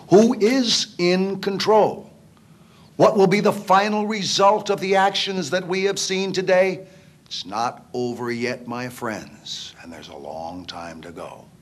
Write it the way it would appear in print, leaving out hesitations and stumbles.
Who is in control? What will be the final result of the actions that we have seen today? It's not over yet, my friends, and there's a long time to go.